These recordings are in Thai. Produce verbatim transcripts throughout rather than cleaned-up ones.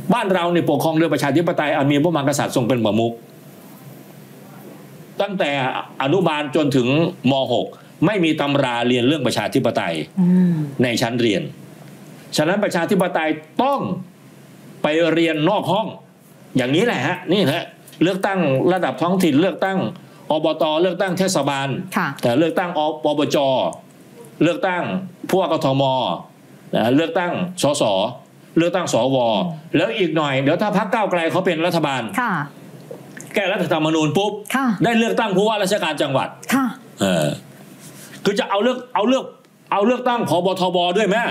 บ้านเราเนี่ยปกครองโดยประชาธิปไตยมีพระมหากษัตริย์ทรงเป็นประมุขตั้งแต่อนุบาลจนถึงม หกไม่มีตำราเรียนเรื่องประชาธิปไตยในชั้นเรียนฉะนั้นประชาธิปไตยต้องไปเรียนนอกห้องอย่างนี้แหละฮะนี่แหละเลือกตั้งระดับท้องถิ่นเลือกตั้งอบต.เลือกตั้งเทศบาลแต่เลือกตั้งอบจ.เลือกตั้งผู้ว่ากทม.เลือกตั้งสสเลือกตั้งสวแล้วอีกหน่อยเดี๋ยวถ้าพรรคก้าวไกลเขาเป็นรัฐบาลแก้รัฐธรรมนูญปุ๊บได้เลือกตั้งผู้ว่าราชการจังหวัดเออคือจะเอาเลือกเอาเลือกเอาเลือกตั้งผบทบด้วยไหม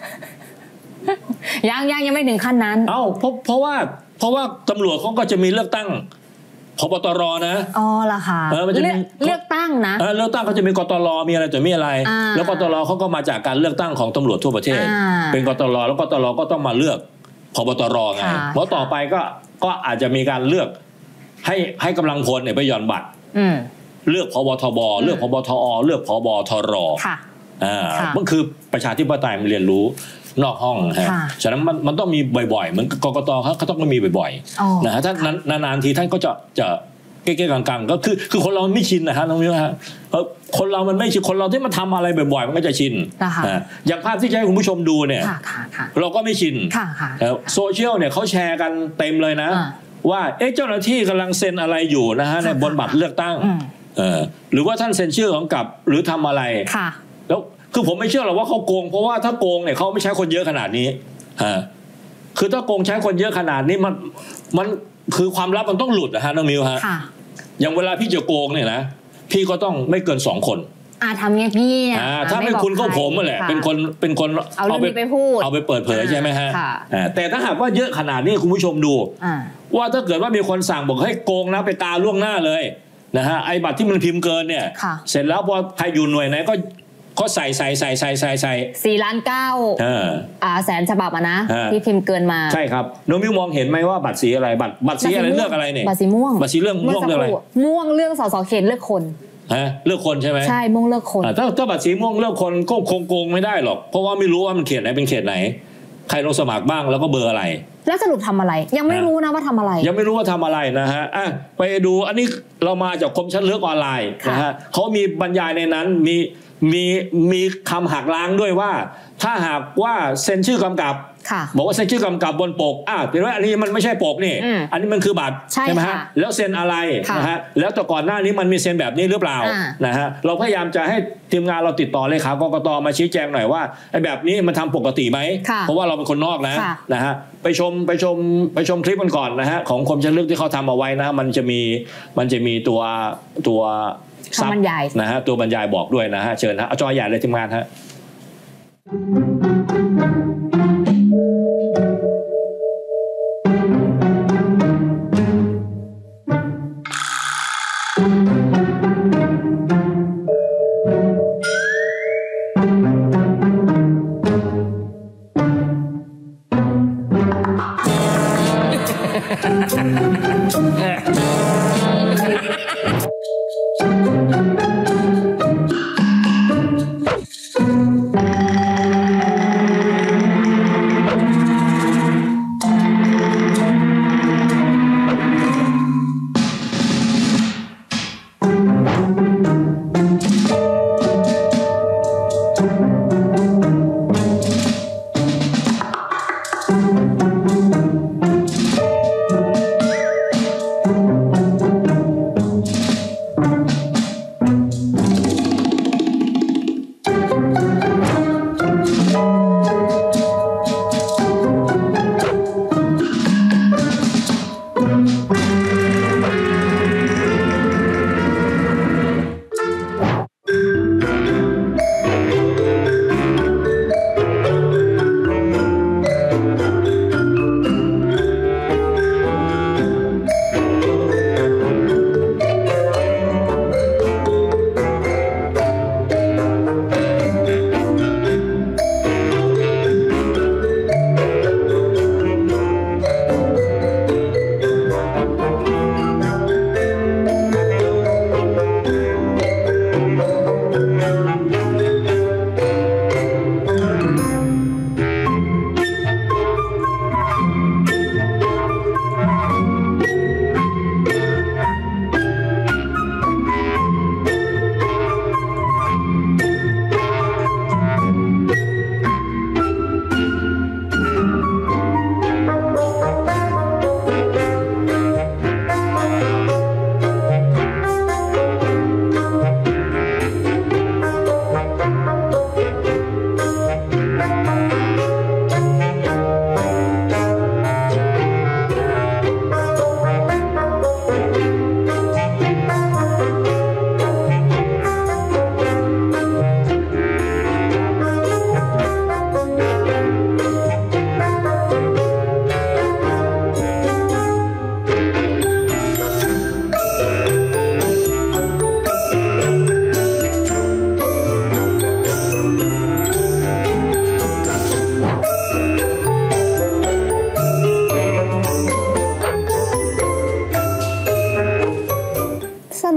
ยังยังยังไม่ถึงขั้นนั้นเอ้าเพราะเพราะว่าเพราะว่าตำรวจเขาก็จะมีเลือกตั้งผบตรนะอ๋อล่ะค่ะเลือกเลือกตั้งนะเลือกตั้งเขาจะมีกตรมีอะไรแต่มีอะไรแล้วกตรเขาก็มาจากการเลือกตั้งของตำรวจทั่วประเทศเป็นกตรแล้วกตรก็ต้องมาเลือกผบตรไงเพราะต่อไปก็ก็อาจจะมีการเลือกให้ให้กำลังพลเนี่ยไปหย่อนบัตรเลือกผบทบเลือกผบทอเลือกผบทรอ่ามันคือประชาธิปไตยมันเรียนรู้นอกห้องฮะฉะนั้นมันมันต้องมีบ่อยๆเหมือนกกตเขาเขาต้องมีบ่อยๆนะฮะถ้านานๆทีท่านก็จะจะเก๊ๆกังๆก็คือคือคนเราไม่ชินนะฮะน้องมิ้วฮะเพราะคนเรามันไม่ชินคนเราที่มันทำอะไรบ่อยๆมันก็จะชินนะอย่างภาพที่จะให้คุณผู้ชมดูเนี่ยเราก็ไม่ชินโซเชียลเนี่ยเขาแชร์กันเต็มเลยนะว่าเอ๊ะเจ้าหน้าที่กำลังเซ็นอะไรอยู่นะฮะในบนบัตรเลือกตั้งเออหรือว่าท่านเซ็นชื่อของกับหรือทำอะไรแล้วคือผมไม่เชื่อหรอกว่าเขาโกงเพราะว่าถ้าโกงเนี่ยเขาไม่ใช้คนเยอะขนาดนี้ฮะคือถ้าโกงใช้คนเยอะขนาดนี้มันมันคือความลับมันต้องหลุดนะฮะน้องมิวฮะอย่างเวลาพี่จะโกงเนี่ยนะพี่ก็ต้องไม่เกินสองคนอ่าทำเงี้ยพี่อ่าถ้าไม่คุณก็ผมแหละเป็นคนเป็นคนเอาเรื่องนี้ไปพูดเอาไปเปิดเผยใช่ไหมฮะแต่ถ้าหากว่าเยอะขนาดนี้คุณผู้ชมดูว่าถ้าเกิดว่ามีคนสั่งบอกให้โกงนะไปกาล่วงหน้าเลยนะฮะไอ้บัตรที่มันพิมพ์เกินเนี่ยเสร็จแล้วพอใครอยู่หน่วยไหนก็เขาใส่ใส่ใส่ใส่ใส่ใส่สี่ล้านเก้าอ่าแสนฉบับอะนะที่พิมพ์เกินมาใช่ครับน้องมิวมองเห็นไหมว่าบัตรสีอะไรบัตรบัตรสีอะไรเลือกอะไรเนี่ยบัตรสีม่วงบัตรสีเรื่องม่วงเลือกอะไรม่วงเรื่องสสเขตเลือกคนฮะเลือกคนใช่ไหมใช่ม่วงเลือกคนถ้าถ้าบัตรสีม่วงเลือกคนก็คงโกงไม่ได้หรอกเพราะว่าไม่รู้ว่ามันเขตไหนเป็นเขตไหนใครลงสมัครบ้างแล้วก็เบอร์อะไรแล้วสรุปทำอะไรยังไม่รู้นะว่าทำอะไรยังไม่รู้ว่าทำอะไรนะฮะอ่ะไปดูอันนี้เรามาจากคมชัดลึกออนไลน์นะฮะเขามีบรรยายในนั้นมีมีมีคำหักล้างด้วยว่าถ้าหากว่าเซ็นชื่อกำกับบอกว่าเซ็นชื่อกำกับบนปกอ่ะเป็นว่าอันนี้มันไม่ใช่ปกนี่อันนี้มันคือบัตรใช่ไหมฮะแล้วเซ็นอะไรนะฮะแล้วแต่ก่อนหน้านี้มันมีเซ็นแบบนี้หรือเปล่านะฮะเราพยายามจะให้ทีมงานเราติดต่อเลขากกต.มาชี้แจงหน่อยว่าไอ้แบบนี้มันทำปกติไหมเพราะว่าเราเป็นคนนอกนะนะฮะไปชมไปชมไปชมคลิปกันก่อนนะฮะของคมชัดลึกที่เขาทำเอาไว้นะมันจะมีมันจะมีตัวตัวซับบรรยายนะฮะตัวบรรยายบอกด้วยนะฮะเชิญฮะเอาจอใหญ่เลยทีมงานฮะ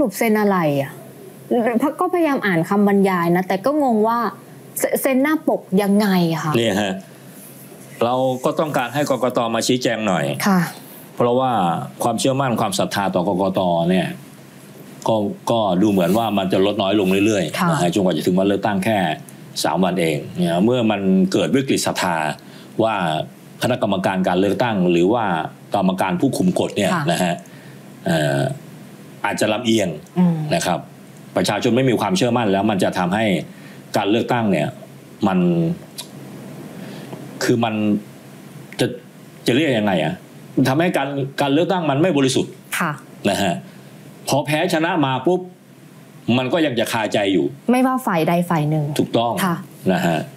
รุปเซ็นอะไรอ่ะก็พยายามอ่านคำบรรยายนะแต่ก็งงว่าเซ็นหน้าปกยังไงคะนี่ฮะเราก็ต้องการให้กกต.มาชี้แจงหน่อยค่ะเพราะว่าความเชื่อมั่นความศรัทธาต่อกกต.เนี่ยก็ก็ดูเหมือนว่ามันจะลดน้อยลงเรื่อยๆนะฮะจนกว่าจะถึงวันเลือกตั้งแค่สามวันเองเนี่ยเมื่อมันเกิดวิกฤตศรัทธาว่าคณะกรรมการการเลือกตั้งหรือว่ากรรมการผู้คุมกฎเนี่ยนะฮะอาจจะลำเอียงนะครับประชาชนไม่มีความเชื่อมั่นแล้วมันจะทำให้การเลือกตั้งเนี่ยมันคือมันจะจะเรียกยังไงอ่ะมันทำให้การการเลือกตั้งมันไม่บริสุทธิ์นะฮะพอแพ้ชนะมาปุ๊บมันก็ยังจะคาใจอยู่ไม่ว่าฝ่ายใดฝ่ายหนึ่งถูกต้องนะฮะ